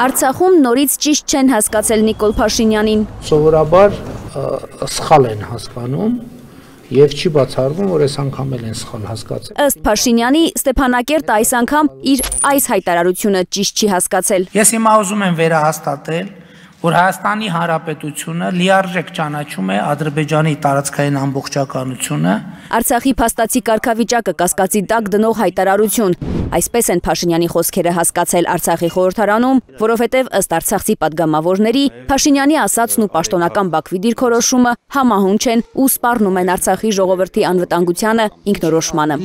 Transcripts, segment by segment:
Արցախում նորից ճիշտ չեն հասկացել Նիկոլ Փաշինյանին։ Սովորաբար սխալ են հասկանում եւ չի բացառվում, որ այս անգամ էլ են սխալ հասկացել։ Ըստ Փաշինյանի, Ստեփանակերտը այս անգամ իր այս հայտարարությունը ճիշտ չի հասկացել։ Ես հիմա ուզում եմ վերահաստատել, որ Հայաստանի Հանրապետությունը լիարժեք ճանաչում է Ադրբեջանի տարածքային ամբողջականությունը։ Արցախի փաստացի կարգավիճակը կասկածի տակ դնող հայտարարություն։ Այսպես են Փաշինյանի խոսքերը հասկացել Արցախի խորհրդարանում, որովհետև ըստ արցախցի падգամավորների Փաշինյանի ասածն ու պաշտոնական Բաքվի դիրքորոշումը համահունչ են ու սպառնում են Արցախի ժողովրդի անվտանգությանը, ինքնորոշմանը։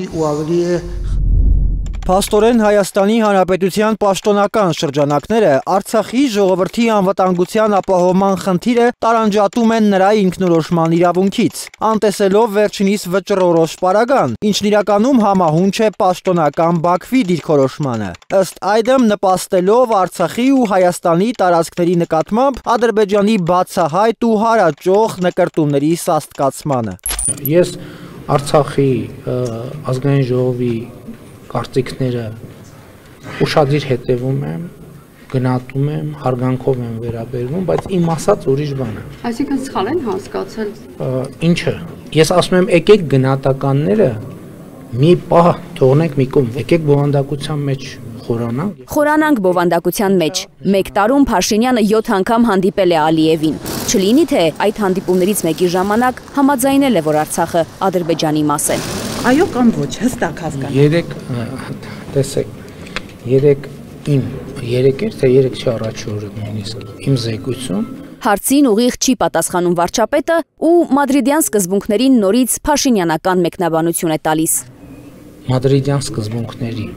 Փաստորեն Հայաստանի Հանրապետության պաշտոնական շրջանակները Արցախի ժողովրդի անվտանգության ապահովման խնդիրը տարանջատում են նրա ինքնորոշման իրավունքից, անտեսելով վերջինիս վճռորոշ պարագան, ինչն իրականում համահունչ է պաշտոնական Բաքվի դիրքորոշմանը, ըստ այդմ նպաստելով Արցախի ու Հայաստանի տարածքների նկատմամբ Ադրբեջանի բացահայտ ու հարաճող նկրտումների սաստկացմանը։ Ես Արցախի ազգային ժողովի կարծիքները ուշադիր հետևում եմ, գնահատում եմ, հարգանքով եմ վերաբերվում, բայց իմ ասած ուրիշ բան է։ Այսինքն սխալ են հասկացել։ Ինչը։ Ես ասում եմ, եկեք գնահատականները մի պահ թողնենք մի կողմ, եկեք բովանդակության մեջ խորանանք։ Խորանանք բովանդակության մեջ։ Մեկ տարում Փաշինյանը 7 անգամ հանդիպել է Ալիևին։ Չլինի թե այդ հանդիպումներից մեկի ժամանակ համաձայնել է, որ Արցախը Ադրբեջանի մաս է։ Այո կամ ոչ, հստակ հասկանալի։ Տեսեք, երեք էր, թե երեք չի առաջի օրը նույնիսկ իմ զեկույցում։ Հարցին ուղիղ չի պատասխանում վարչապետը ու մադրիդյան սկզբունքներին նորից փաշինյանական մեկնաբանություն է տալիս։ Մադրիդյան սկզբունքների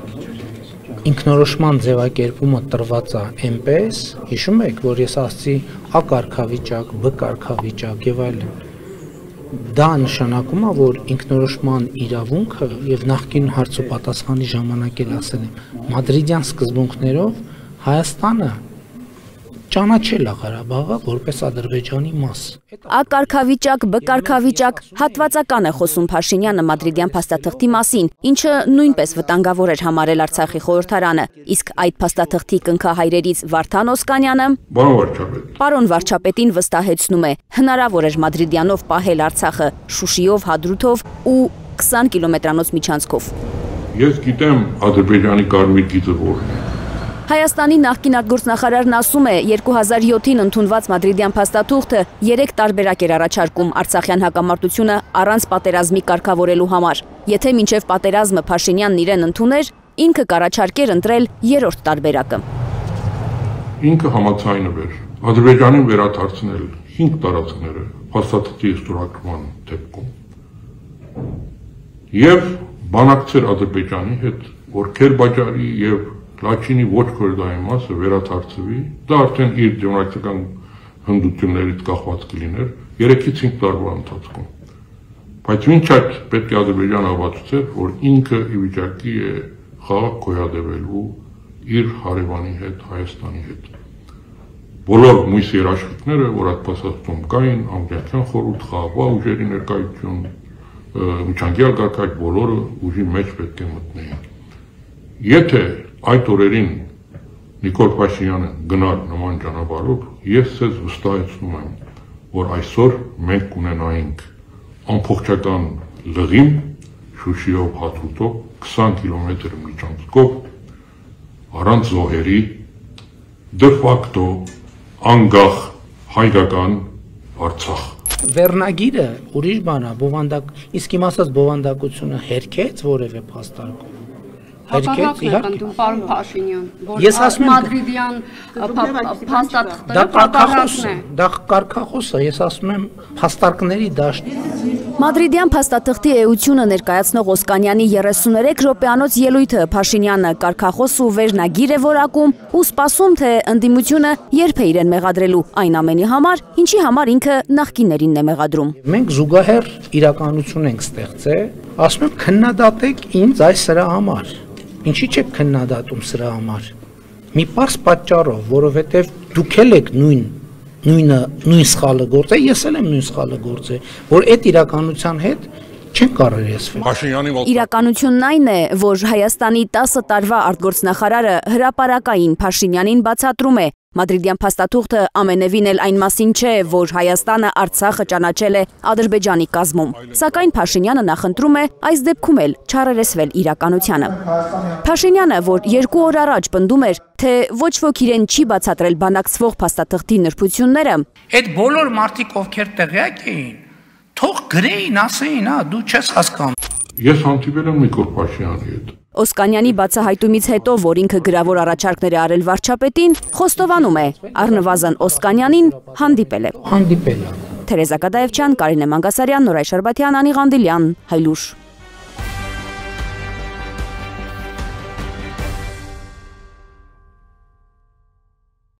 ինքնորոշման ձևակերպումը տրված է այնպես, հիշում եք, որ ես ասացի A կարգավիճակ, B կարգավիճակ եւ այլն։ Դա նշանակում է, որ ինքնորոշման իրավունքը եւ նախկին հարց ու պատասխանի ժամանակ էլ ասել եմ, մադրիդյան սկզբունքներով Հայաստանը ճանաչել է Ղարաբաղը որպես Ադրբեջանի մաս։ A կարգավիճակ, B կարգավիճակ հատվածական է խոսում Փաշինյանը մադրիդյան փաստաթղթի մասին, ինչը նույնպես վտանգավոր էր համարել Արցախի խորհրդարանը, իսկ այդ փաստաթղթի կնքահայրերից Վարդան Օսկանյանը պարոն վարչապետին վստահեցնում է, հնարավոր էր մադրիդյանով պահել Արցախը Շուշիով, Հադրութով ու 20 կիլոմետրանոց միջանցքով։ Ես գիտեմ Ադրբեջանի կարմիր գիծը որն է։ Հայաստանի նախկին արտգործնախարարն ասում է, 2007-ին ընդունված մադրիդյան փաստաթուղթը 3 տարբերակ էր առաջարկում Արցախյան հակամարտությունը առանց պատերազմի կարգավորելու համար։ Եթե մինչև պատերազմը Փաշինյանն իրեն ընդուներ, ինքը կառաջարկեր ընտրել 3-րդ տարբերակը։ Ինքը համաձայնվեր Ադրբեջանին վերադարձնել 5 տարածքները փաստաթղթի ստորագրման դեպքում եւ բանակցեր Ադրբեջանի հետ, որ Քերբաջարի եւ Լաչինի ոչ քորդայի մասը վերադարձվի, դա արդեն իր դեմոկրատական հնդություններից կախված կլիներ 3-ից 5 տարվա ընթացքում։ Բայց մինչ այդ պետք է Ադրբեջանը ապացուցեր, որ ինքը ի վիճակի է խաղ գոյատևելու իր հարևանի հետ, Հայաստանի հետ։ Բոլոր մույս երաշխիքները, որ այդ փաստաթղթում կային, Անգլիական խորհուրդ, խաղաղ ուժերի ներկայություն, միջանկյալ կարգավիճակ, բոլորը ուժի մեջ պետք է մտնեին։ Եթե այդ օրերին Նիկոլ Փաշինյանը գնար նման ճանապարհով, ես ձեզ վստահեցնում եմ, որ այսօր մենք կունենայինք ամբողջական լղիմ Շուշիով, Հադրութով 20 կիլոմետր միջանցքով առանց զոհերի de facto անգախ հայկական Արցախ։ Վերնագիրը ուրիշ բան է, բովանդակ, իսկ իմ ասած բովանդակությունը հերքեց որևէ փաստարկում։ Պարոն Փաշինյան, Ես ասում եմ մադրիդյան փաստաթղթերը կարգախոսն է։ Դա կարգախոս է, ես ասում եմ փաստարկների դաշտ։ Մադրիդյան փաստաթղթի էությունը ներկայացնող Օսկանյանի 33 րոպեանոց ելույթը Փաշինյանը կարգախոս ու վերնագիր է որակում ու սպասում, թե ընդդիմությունը երբ է իրեն մեղադրելու այն ամենի համար, ինչի համար ինքը նախկիններինն է մեղադրում։ Մենք զուգահեռ իրականություն ենք ստեղծել, ասում եմ քննադատեք ինձ այս սրա համար։ Ինչի՞ չեք քննադատում սրա համար։ Մի պարզ պատճառով, որովհետև դուք եք նույն սխալը գործել, ես էլ եմ նույն սխալը գործել, որ այդ իրականության հետ Չեն կարող եսվել։ Իրականությունն այն է, որ Հայաստանի 10 տարվա արտգործնախարարը հրապարակային Փաշինյանին բացատրում է. Մադրիդյան փաստաթուղթը ամենևին էլ այն մասին չէ, որ Հայաստանը Արցախը ճանաչել է Ադրբեջանի կազմում։ Սակայն Փաշինյանը նախընտրում է այս դեպքում էլ չառերեսվել իրականությանը։ Փաշինյանը, որ 2 օր առաջ պնդում էր, թե ոչ ոք իրեն չի բացատրել բանակցվող փաստաթղթի նրբությունները, այդ բոլոր մարդիկ, ովքեր տեղյակ էին, թող գրեին, ասեին, դու չես հասկանում։ Ես հանդիպել եմ Նիկոլ Փաշինյանի հետ։ Օսկանյանի բացահայտումից հետո, որ ինքը գրավոր առաջարկներ է արել վարչապետին, խոստովանում է, առնվազն Օսկանյանին հանդիպել է։ Հանդիպել է։ Թերեզա Կադաևչյան, Կարինե Մանգասարյան, Նորայր Շարբաթյան, Անի Ղանդիլյան, Հայլուշ։